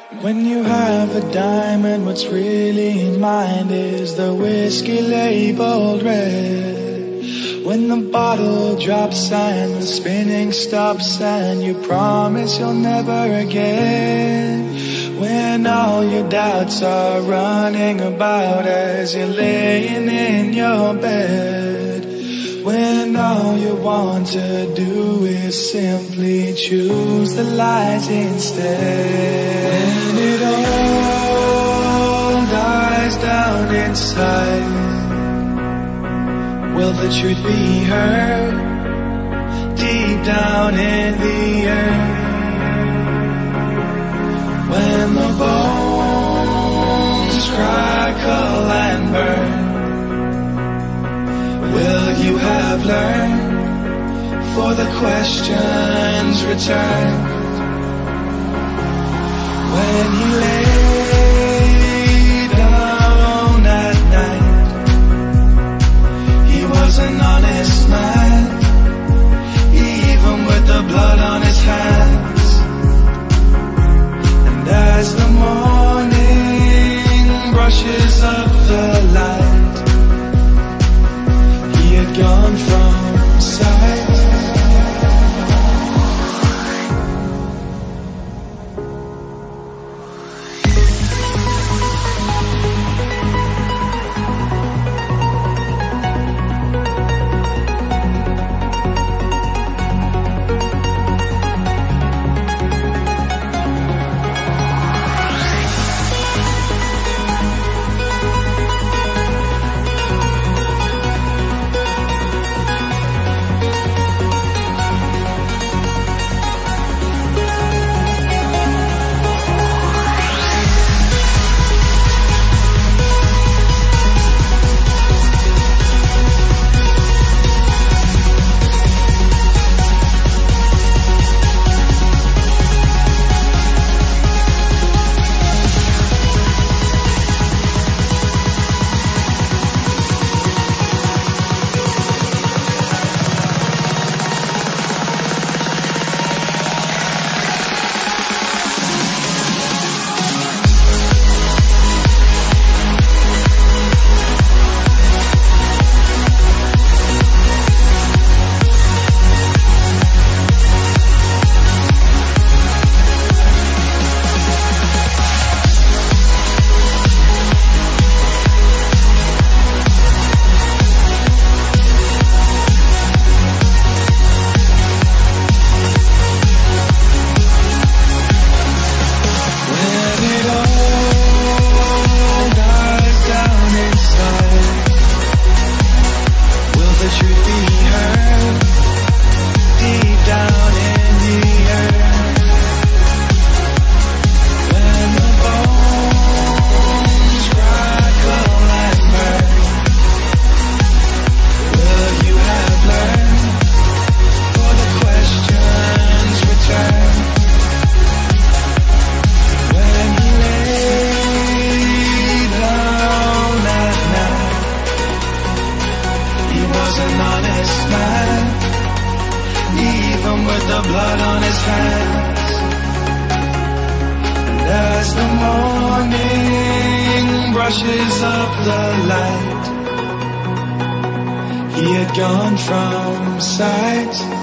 When you have a diamond, what's really in mind is the whiskey labeled red. When the bottle drops and the spinning stops and you promise you'll never again. When all your doubts are running about as you're laying in your bed. When all you want to do is simply choose the lies instead. When it all dies down inside, will the truth be heard deep down in the earth? When the bones crackle and burn, will you have learned for the questions return? When he lay down at night, he was an honest man, even with the blood on his hands. And as the morning brushes up the light, he had gone from sight. Blood on his hands. And as the morning brushes up the light, he had gone from sight.